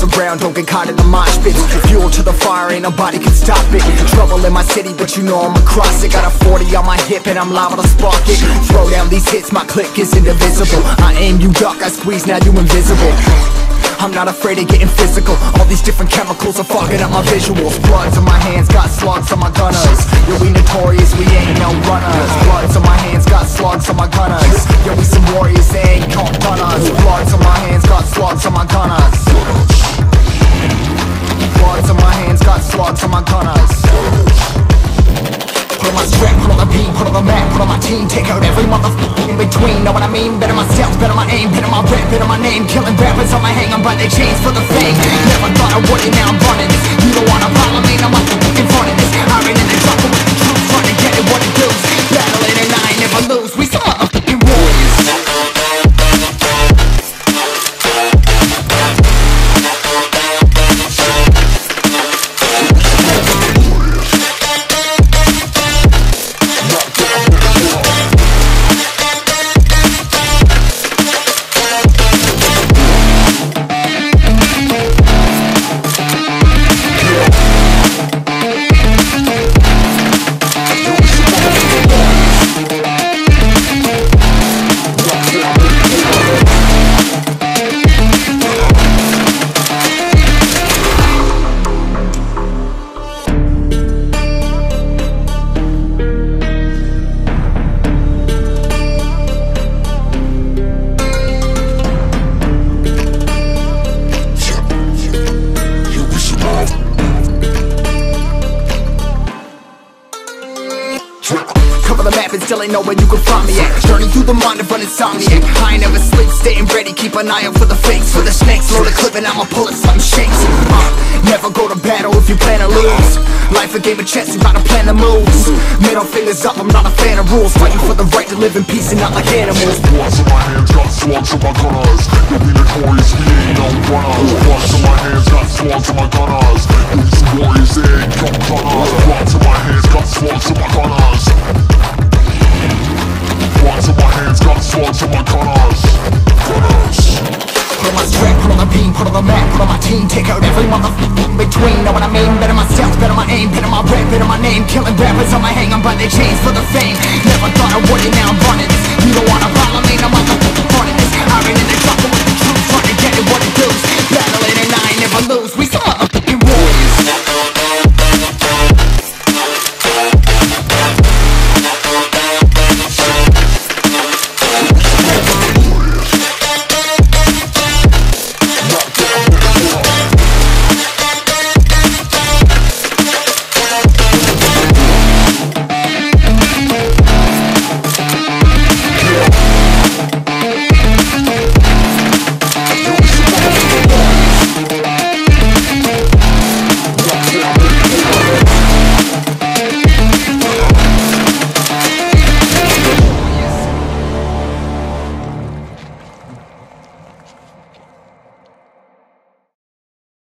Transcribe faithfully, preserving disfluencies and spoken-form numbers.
around, don't get caught in the mosh pits. Fuel to the fire, ain't nobody can stop it. Trouble in my city, but you know I'm across it. Got a forty on my hip and I'm liable to spark it. Throw down these hits, my click is indivisible. I aim, you duck, I squeeze, now you invisible. I'm not afraid of getting physical. All these different chemicals are fogging up my visuals. Bloods on my hands, got slugs on my gunners. Yo, we notorious, we ain't no runners. Bloods on my hands, got slugs on my gunners. Yo, we some warriors, they ain't called gunners. Bloods on my hands, got slugs on my gunners. Bloods on my hands, got slugs on my gunners. Put on my strap, put on the beat, put on the map, put on my team. Take out every motherfucker in between, know what I mean? Better myself, better my aim, better my rap, better my name. Killing rappers on my hang, I'm by their chains for the fame. Never thought I would it, now I'm running this. You don't wanna follow me, now I'm in front of this. I ran in the jungle with the troops, trying to get it what it does. Battling and I ain't never lose, we some motherfucking warriors. Cover the map and still ain't know where you can find me at. Journey through the mind of an insomniac. I ain't never sleep, staying ready, keep an eye out for the fakes. For the snakes, load a clip and I'ma pull it, something shakes. uh, Never go to battle if you plan to lose. Life a game of chess, you gotta plan the moves. Middle fingers up, I'm not a fan of rules. Fighting for the right to live in peace and not like animals. Bloods in my hands, got slugs on my gunners. You'll be notorious, we ain't no runners. Bloods in my hands, got slugs on my gunners. You'll be some warriors, they ain't no gunners. Bloods in my hands, got slugs on my gunners. Bloods in my hands, got slugs on my gunners. Gunners. Put on my strap, put on the beam, put on the map, put on my team. Take out every motherfucker in between, know what I mean? Better myself, better my aim, better my rap, better my name. Killing rappers on my hang, I'm by their chains for the fame. Never thought I would it, now I'm running this. You don't wanna follow me, now I'm